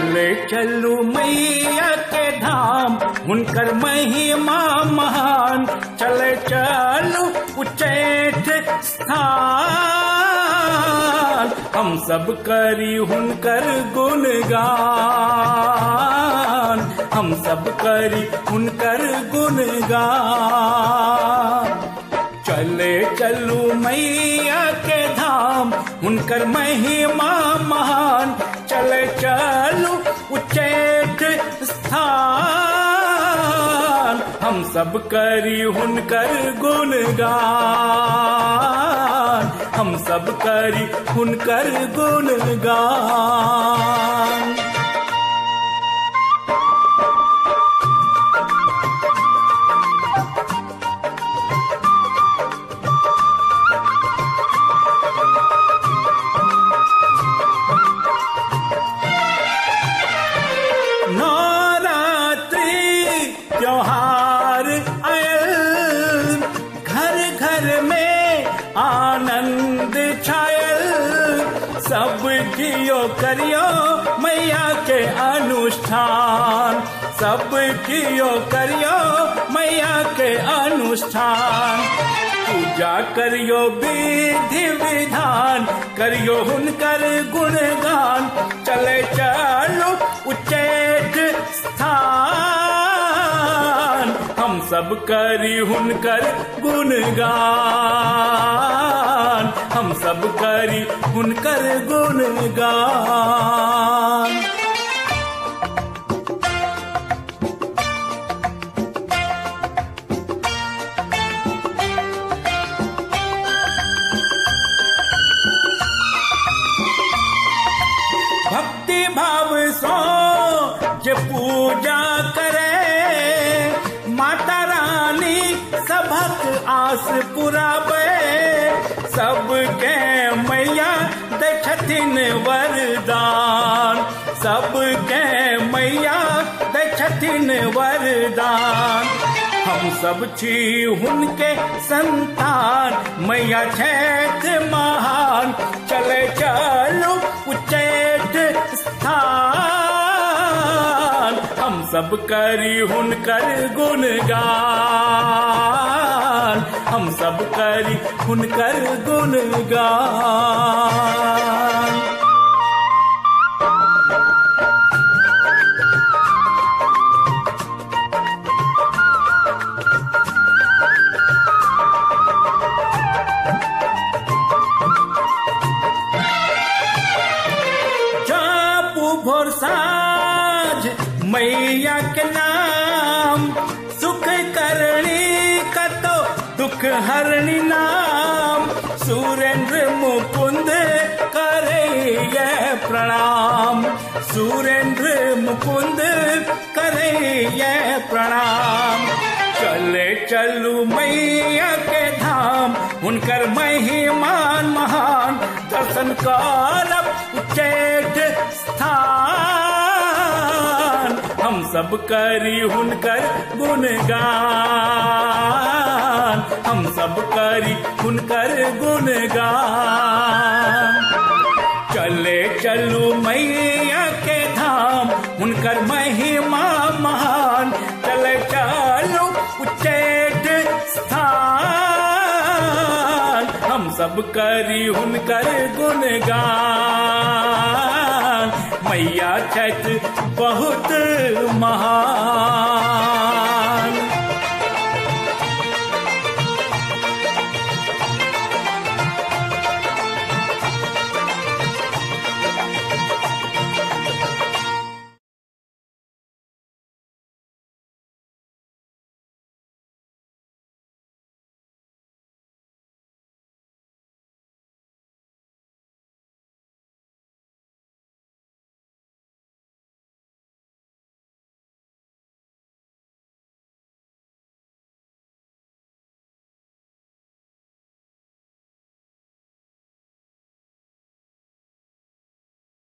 चले चलू मैया के धाम, हुनकर महिमा महान। चले चलू उच्चैठ स्थान, हम सब करी हुनकर गुणगान, हम सब करी हुनकर गुणगान। चले चलू मैया के धाम, हुनकर महिमा महान। चले चलू उच्चैठ स्थान, हम सब करी हुनकर गुणगान, हम सब करी हुनकर गुणगान। त्योहार आयल, घर घर में आनंद छायल। सब कियो करियो मैया के अनुष्ठान, सब कियो करियो मैया के अनुष्ठान। पूजा करियो विधि विधान, करियो हुनकर गुणगान। चले चलो उच्चैठ स्थान, हम सब करी हुनकर गुणगान, हम सब करी हुनकर गुणगान। भक्ति भाव सो जे पूजा करे, माता रानी सबक आस पुरावे। सबके मैया दै छथिन वरदान, सबके मैया दै छथिन वरदान। हम सब छी हुनके संतान, मैया छठ महान। चले चलो उच्चैठ स्थान, हम सब करी हुनकर गुणगान, हम सब करी हुनकर गुणगान। भोर साँझ मैया के नाम, सुख करणी कतो दुख हरणी नाम। सुरेंद्र मुकुंद करे ये प्रणाम, सुरेंद्र मुकुंद करे ये प्रणाम। चले चलू मैया के धाम, हुनकर महिमान महान। दर्शन करब उच्चैठ स्थान, हम सब करी हुनकर गुणगान, हम सब करी हुनकर गुणगान। चले चलू मैया के धाम, हुनकर महिमा महान। चले चलू उच्चैठ स्थान, हम सब करी हुनकर गुणगान। मैया छठ बहुत महान।